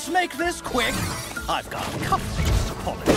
Let's make this quick. I've got a couple things to polish.